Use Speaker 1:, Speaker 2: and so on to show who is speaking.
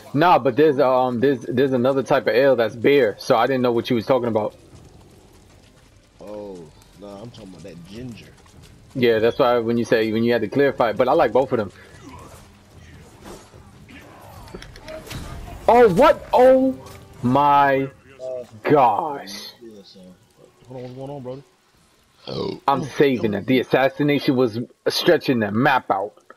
Speaker 1: Nah, but there's another type of ale that's beer, so I didn't know what you was talking about.
Speaker 2: Oh, no, I'm talking about that ginger.
Speaker 1: Yeah, that's why when you had to clarify, but I like both of them. Oh what? Oh my gosh!
Speaker 2: Yeah, so hold on, what's going on, brother?
Speaker 1: I'm saving it. The assassination was stretching the map out.